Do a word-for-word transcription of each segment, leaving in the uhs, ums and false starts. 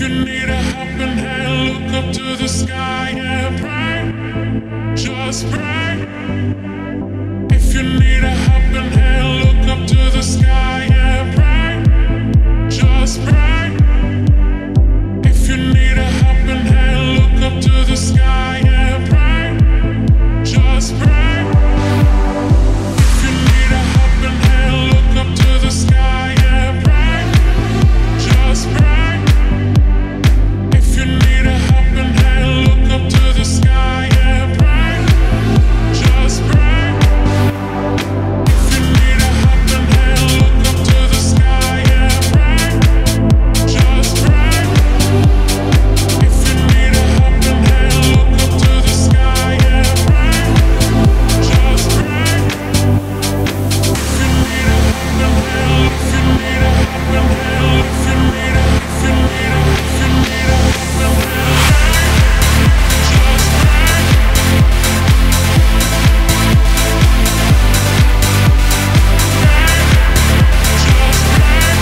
you need a helping hand, look up to the sky and pray, just pray. If you need a helping hand, look up to the sky and pray, just pray. If you need a helping hand, look up to the sky and pray, just pray. If you need a helping hand, look up to the sky and pray, just pray. If you need a helping hand, look up to the sky and pray, just pray. If you need a helping hand, look up to the sky and pray, just pray. If you need a helping hand, look up to the sky and pray, just pray. If you need a helping hand, if you need a helping hand, if you need a, if you need a, if you need a helping hand, just pray. Just pray.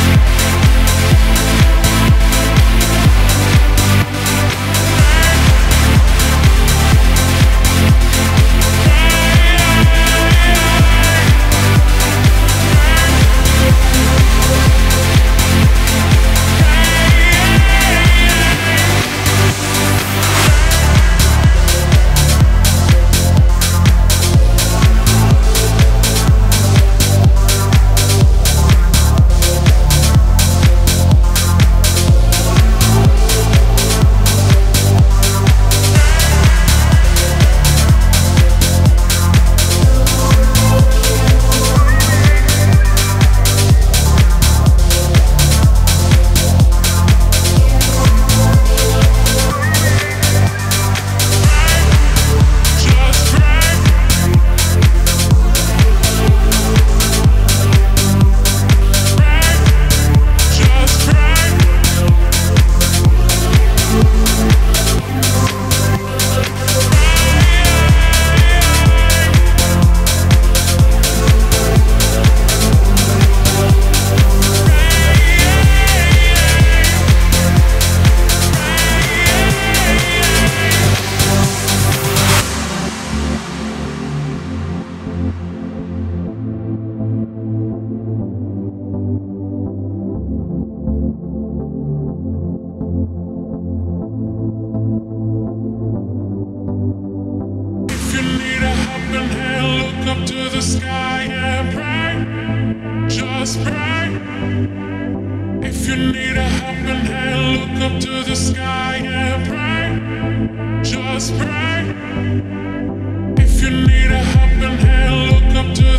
If you need a helping hand, look up to the sky and pray, just pray. If you need a helping hand, look up to the sky and pray, just pray. If you need a helping hand, look up to